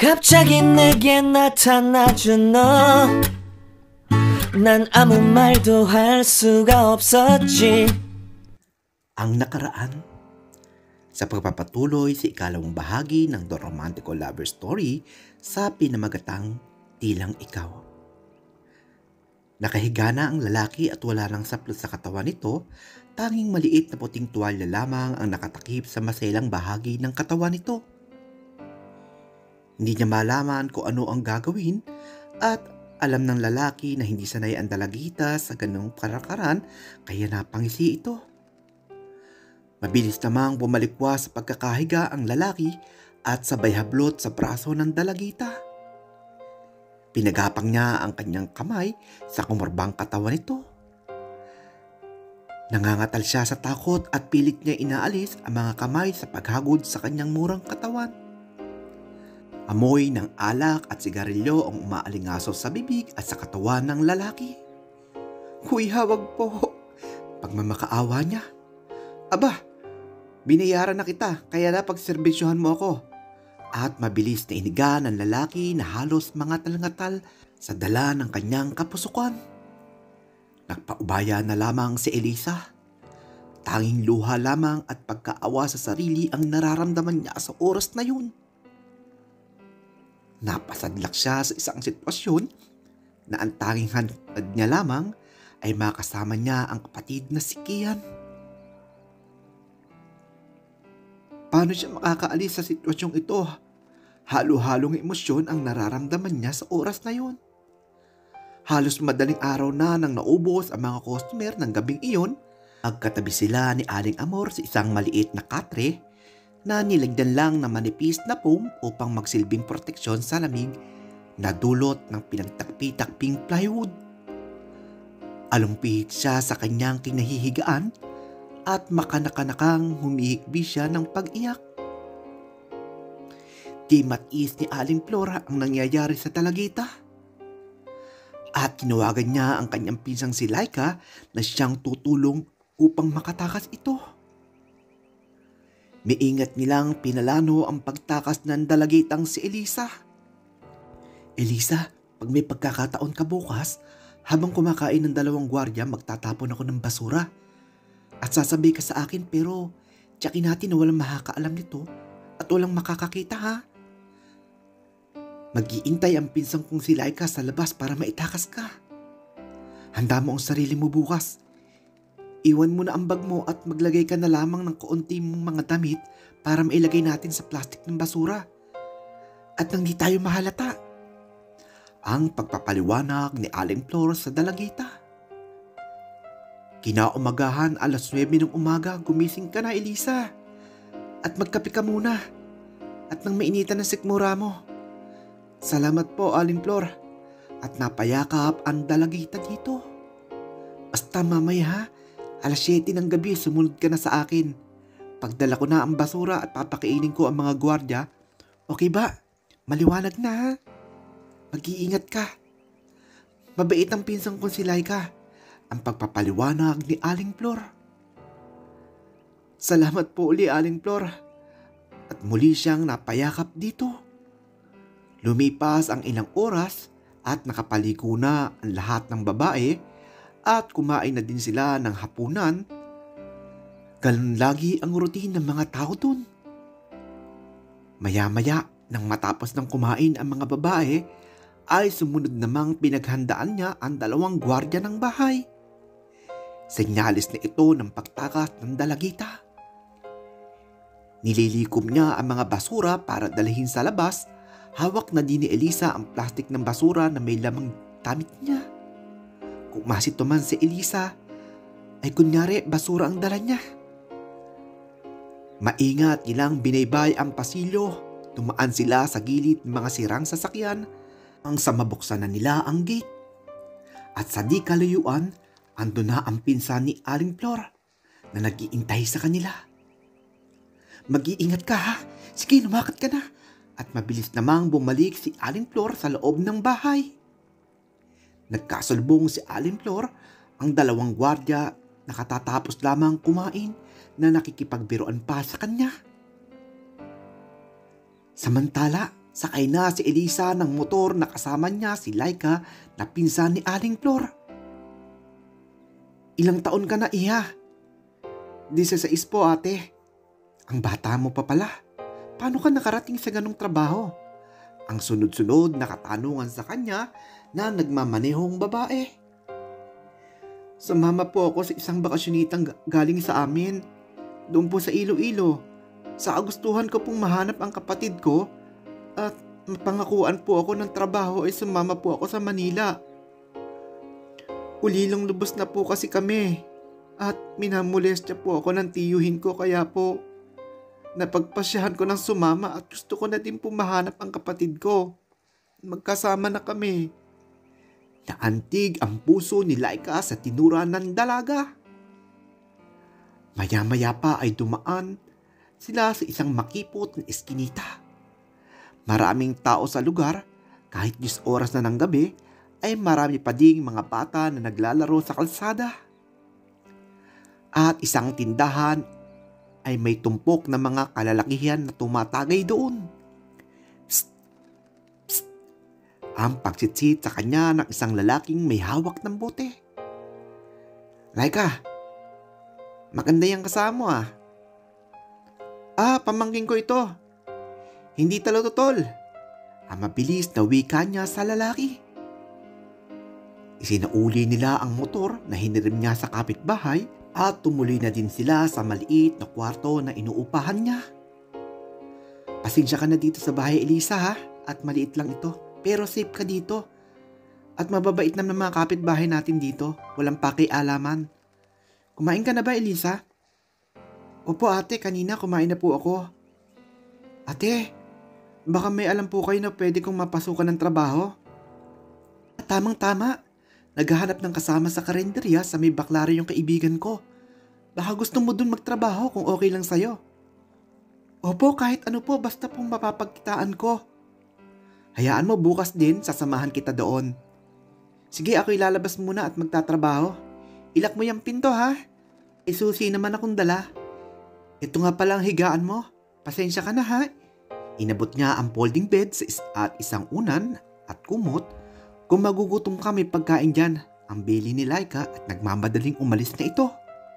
갑자기 내게 나타나준 너, 난 아무 말도 할 수가 없었지. Ang nakaraan. Sa pagpapatuloy sa ikalawang bahagi ng The Romantico Lover Story sa pinamagatang Tilang Ikaw. Nakahiga na ang lalaki at wala nang saplot sa katawan nito, tanging maliit na puting tuwalya lamang ang nakatakip sa maselang bahagi ng katawan nito. Hindi niya malaman kung ano ang gagawin at alam ng lalaki na hindi sanay ang dalagita sa ganong karakaran kaya napangisi ito. Mabilis namang bumalikwa sa pagkakahiga ang lalaki at sabay hablot sa braso ng dalagita. Pinagapang niya ang kanyang kamay sa kumarbang katawan nito. Nangangatal siya sa takot at pilit niya inaalis ang mga kamay sa paghagod sa kanyang murang katawan. Amoy ng alak at sigarilyo ang umaalingaso sa bibig at sa katawan ng lalaki. "Kuya, wag po," pagmamakaawa niya. "Aba, binayaran na kita kaya na pagserbisyohan mo ako." At mabilis na iniga ng lalaki na halos mga talangatal sa dala ng kanyang kapusukan. Nagpaubaya na lamang si Elisa. Tanging luha lamang at pagkaawa sa sarili ang nararamdaman niya sa oras na yun. Napasadlak siya sa isang sitwasyon na ang tanging hangad niya lamang ay makasama niya ang kapatid na si Kian. Paano siya makakaalis sa sitwasyong ito? Halo-halong emosyon ang nararamdaman niya sa oras na yun. Halos madaling araw na nang naubos ang mga customer ng gabing iyon. Magkatabi sila ni Aling Amor sa isang maliit na katre na nilagyan lang ng manipis na foam upang magsilbing proteksyon sa lamig na dulot ng pinagtakpi-takping plywood. Alumpihit siya sa kanyang kinahihigaan at makanakanakang humihikbi siya ng pag-iyak. Di matis ni Aling Flora ang nangyayari sa dalagita. At tinawagan niya ang kanyang pinsang si Laika na siyang tutulong upang makatakas ito. Maingat nilang pinalano ang pagtakas ng dalagitang si Elisa. "Elisa, pag may pagkakataon ka bukas, habang kumakain ng dalawang gwardiya magtatapon ako ng basura. At sasabi ka sa akin pero tiyakin natin na walang makakaalam nito at walang makakakita ha. Mag-iintay ang pinsang kong si Laika sa labas para maitakas ka. Handa mo ang sarili mo bukas. Iwan mo na ang bag mo at maglagay ka na lamang ng kaunti mong mga damit para mailagay natin sa plastik ng basura. At nang di tayo mahalata." Ang pagpapaliwanag ni Aling Flor sa dalagita. Kinaumagahan 9:00 ng umaga, gumising ka na Elisa. At magkape ka muna. At nang mainitan ng sikmura mo. "Salamat po Aling Flor." At napayakap ang dalagita dito. "Basta mamaya ha. 7:00 ng gabi sumunod ka na sa akin. Pagdala ko na ang basura at papakainin ko ang mga gwardya. Okay ba? Maliwanag na ha. Mag-iingat ka. Mabait ang pinsang kong si Laika." Ang pagpapaliwanag ni Aling Flor. "Salamat po uli Aling Flor." At muli siyang napayakap dito. Lumipas ang ilang oras at nakapaligo na ang lahat ng babae at kumain na din sila ng hapunan. Ganun lagi ang routine ng mga tao dun. Maya-maya nang matapos ng kumain ang mga babae ay sumunod namang pinaghandaan niya ang 2 gwardya ng bahay. Senyalis na ito ng pagtakas ng dalagita. Nililikom niya ang mga basura para dalhin sa labas. Hawak na din ni Elisa ang plastik ng basura na may lamang damit niya. Kung masito man si Elisa, ay kunyari basura ang dala niya. Maingat nilang binaybay ang pasilyo. Tumaan sila sa gilid ng mga sirang sasakyan ang sa mabuksan na nila ang gate. At sa di kalayuan, ando na ang pinsan ni Aling Flor na nag-iintay sa kanila. "Mag-iingat ka ha. Sige, lumakad ka na." At mabilis namang bumalik si Aling Flor sa loob ng bahay. Nagkasalubong si Aling Flor ang 2 gwardya na katatapos lamang kumain na nakikipagbiruan pa sa kanya. Samantala, Sakay na si Elisa ng motor na kasama niya si Laika na pinsan ni Aling Flor. Ilang taon ka na, Iha? 16 po, ate. Ang bata mo pa pala. Paano ka nakarating sa ganong trabaho? Ang sunod-sunod na katanungan sa kanya na nagmamanehong babae. Sumama po ako sa isang bakasyonitang galing sa amin. Doon po sa Iloilo. Sa kagustuhan ko pong mahanap ang kapatid ko at mapangakuan po ako ng trabaho ay sumama po ako sa Manila. Ulilong lubos na po kasi kami at minamolestya po ako ng tiyuhin ko kaya po napagpasyahan ko ng sumama at gusto ko na din po mahanap ang kapatid ko. Magkasama na kami. Naantig ang puso ni Laika sa tinura ng dalaga. Maya-maya pa ay dumaan sila sa isang makipot na eskinita. Maraming tao sa lugar, kahit 10 oras na ng gabi, ay marami pa ding mga bata na naglalaro sa kalsada. At isang tindahan ay may tumpok na mga kalalakihan na tumatagay doon. Psst! Psst! Ang pagsitsit sa kanya ng isang lalaking may hawak ng bote. Laika, maganda yung kasama pamangkin ko ito. Hindi talo totol. Ang mabilis na wika niya sa lalaki. Isinauli nila ang motor na hinirim niya sa kapitbahay at tumuloy na din sila sa maliit na kwarto na inuupahan niya. Pasensya ka na dito sa bahay, Elisa, ha? At maliit lang ito. Pero safe ka dito. At mababait naman ng mga kapitbahay natin dito. Walang pakialaman. Kumain ka na ba, Elisa? Opo, ate. Kanina kumain na po ako. Ate, baka may alam po kayo na pwede kong mapasukan ng trabaho? Tamang-tama. Naghahanap ng kasama sa karinderya sa may baklari yung kaibigan ko. Baka gusto mo dun magtrabaho kung okay lang sa'yo. Opo, kahit ano po, basta pong mapapagkitaan ko. Hayaan mo, bukas din sasamahan kita doon. Sige, ako ilalabas muna at magtatrabaho. Ilak mo yung pinto, ha? Susi naman akong dala. Ito nga palang higaan mo. Pasensya ka na, ha? Inabot niya ang folding bed at isang unan at kumot. Kung magugutom kami pagkain dyan, ang bili ni Laika at nagmamadaling umalis na ito.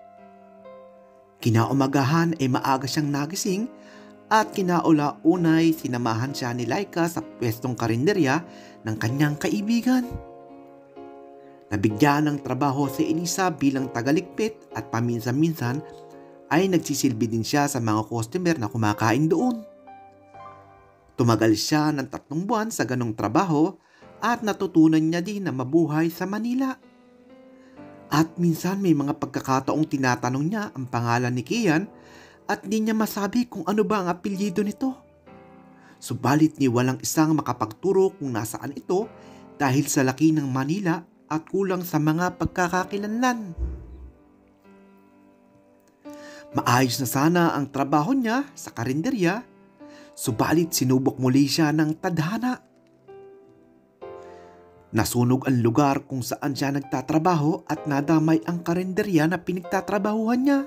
Kinaumagahan ay maaga siyang nagising at kinaula-unay sinamahan siya ni Laika sa pwestong karinderya ng kanyang kaibigan. Nabigyan ng trabaho si Elisa bilang tagaligpit at paminsan-minsan ay nagsisilbi din siya sa mga customer na kumakain doon. Tumagal siya ng 3 buwan sa ganong trabaho at natutunan niya din na mabuhay sa Manila. At minsan may mga pagkakataong tinatanong niya ang pangalan ni Kian at di niya masabi kung ano ba ang apelyido nito. Subalit ni walang isang makapagturo kung nasaan ito dahil sa laki ng Manila at kulang sa mga pagkakakilanlan. Maayos na sana ang trabaho niya sa karinderya, subalit sinubok muli siya ng tadhana. Nasunog ang lugar kung saan siya nagtatrabaho at nadamay ang karinderya na pinagtatrabahuhan niya.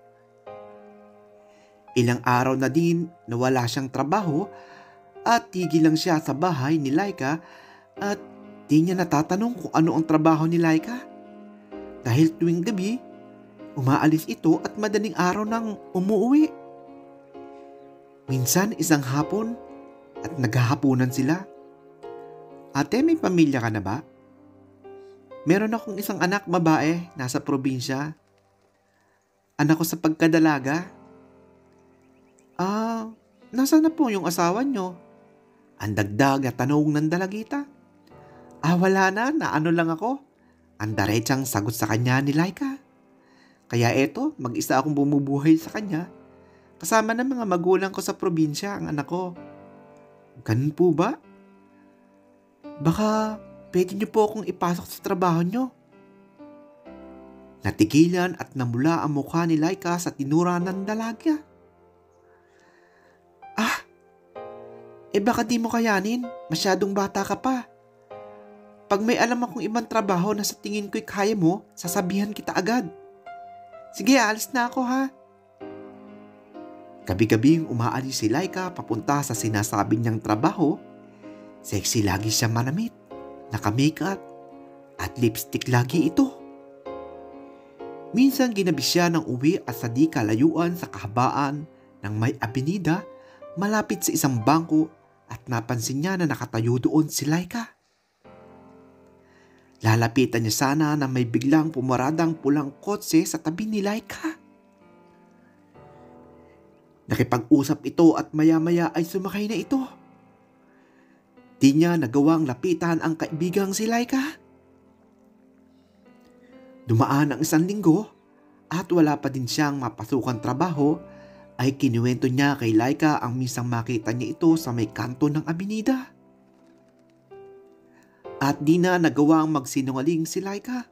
Ilang araw na din na wala siyang trabaho at tigil lang siya sa bahay ni Laika at di niya natatanong kung ano ang trabaho ni Laika. Dahil tuwing gabi, umaalis ito at madaling araw nang umuwi. Minsan isang hapon at naghahapunan sila. Ate, may pamilya ka na ba? Meron akong isang anak babae nasa probinsya. Anak ko sa pagkadalaga. Nasaan na po yung asawa nyo? Ang dagdag na tanong ng dalagita. Wala na, naano lang ako. Ang diretsang sagot sa kanya ni Laika. Kaya eto, mag-isa akong bumubuhay sa kanya. Kasama ng mga magulang ko sa probinsya ang anak ko. Ganun po ba? Baka pwede niyo po akong ipasok sa trabaho niyo. Natigilan at namula ang mukha ni Laika sa tinura ng dalaga. Baka di mo kayanin. Masyadong bata ka pa. Pag may alam akong ibang trabaho na sa tingin ko'y kaya mo, sasabihan kita agad. Sige, alis na ako, ha? Gabi-gabing umaalis si Laika papunta sa sinasabi niyang trabaho. Sexy lagi siya manamit, naka-makeup at lipstick lagi ito. Minsan ginabi siya ng uwi at sa di kalayuan sa kahabaan ng may abenida malapit sa isang bangko at napansin niya na nakatayo doon si Laika. Lalapitan niya sana na may biglang pumaradang pulang kotse sa tabi ni Laika. Nakipag-usap ito at maya-maya ay sumakay na ito. Di niya nagawang lapitan ang kaibigang si Laika. Dumaan ang 1 linggo at wala pa din siyang mapasukan trabaho ay kinuwento niya kay Laika ang minsang makita niya ito sa may kanto ng abenida. At di na nagawang magsinungaling si Laika.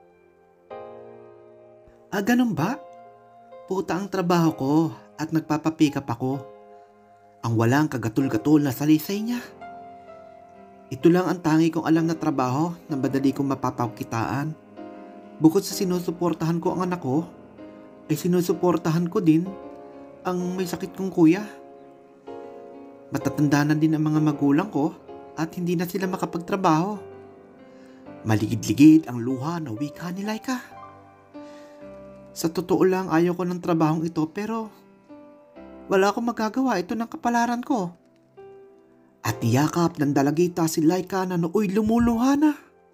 Ganun ba? Puta ang trabaho ko at nagpapapick up ako. Ang walang kagatul-gatul na salisay niya. Ito lang ang tangi kong alam na trabaho na madali kong mapapagkitaan. Bukod sa sinusuportahan ko ang anak ko, ay sinusuportahan ko din ang may sakit kong kuya. Matatanda na din ang mga magulang ko at hindi na sila makapagtrabaho. Maligid-ligid ang luha na wika ni Laika. Sa totoo lang ayaw ko ng trabahong ito pero wala akong magagawa, ito ng kapalaran ko. At niyakap ng dalagita si Laika na nooy lumuluha na.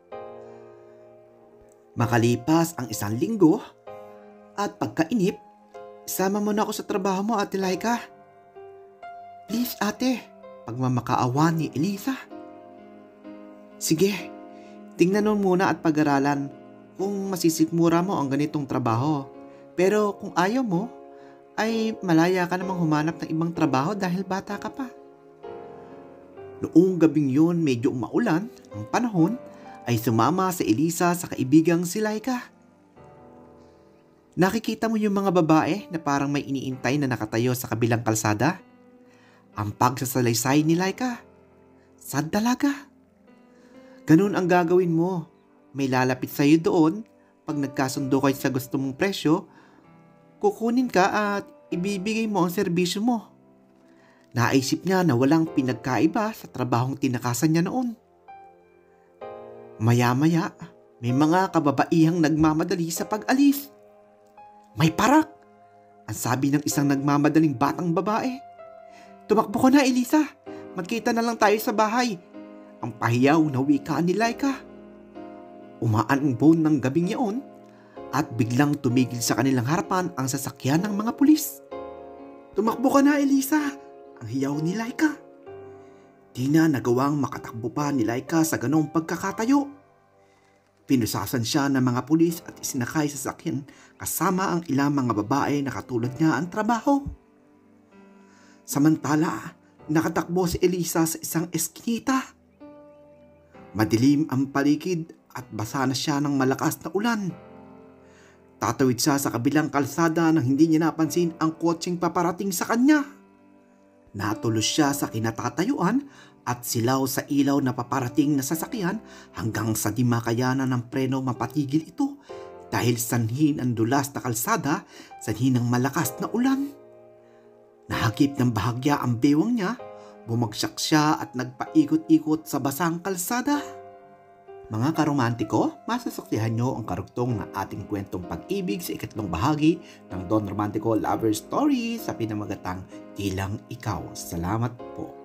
Makalipas ang 1 linggo at pagkainip, isama mo na ako sa trabaho mo, Ate Laika. Please, ate, pagmamakaawa ni Elisa. Sige, tingnan mo muna at pag-aralan kung masisikmura mo ang ganitong trabaho. Pero kung ayaw mo, ay malaya ka namang humanap ng ibang trabaho dahil bata ka pa. Noong gabing yun medyo maulan ang panahon ay sumama si Elisa sa kaibigang si Laika. Nakikita mo yung mga babae na parang may iniintay na nakatayo sa kabilang kalsada? Ang pagsasalaysay ni Laika. Sad talaga. Ganun ang gagawin mo. May lalapit sa'yo doon. Pag nagkasundo kayo sa gusto mong presyo, kukunin ka at ibibigay mo ang serbisyo mo. Naisip niya na walang pinagkaiba sa trabahong tinakasan niya noon. Maya-maya, may mga kababaihang nagmamadali sa pag-alis. May parak! Ang sabi ng isang nagmamadaling batang babae. Tumakbo ka na, Elisa. Magkita na lang tayo sa bahay. Ang pahiyaw na wika ni Laika. Umaan ang bone ng gabing yaon at biglang tumigil sa kanilang harapan ang sasakyan ng mga pulis. Tumakbo ka na, Elisa! Ang hiyaw ni Laika. Di na nagawang makatakbo pa ni Laika sa ganong pagkakatayo. Pinusasan siya ng mga pulis at isinakay sa sakyan kasama ang ilang mga babae na katulad niya ang trabaho. Samantala, nakatakbo si Elisa sa isang eskinita. Madilim ang paligid at basa na siya ng malakas na ulan. Tatawid siya sa kabilang kalsada nang hindi niya napansin ang kotseng paparating sa kanya. Natulos siya sa kinatatayuan at silaw sa ilaw na paparating na sasakyan hanggang sa di makayanan ng preno mapatigil ito dahil sanhin ang dulas na kalsada, sanhin ng malakas na ulan. Nahagip ng bahagya ang bewang niya, bumagsak siya at nagpaikot-ikot sa basang kalsada. Mga karomantiko, masasaksihan nyo ang karugtong ng ating kwentong pag-ibig sa ikatlong bahagi ng Don Romantico Lover Story sa pinamagatang Tilang Ikaw. Salamat po.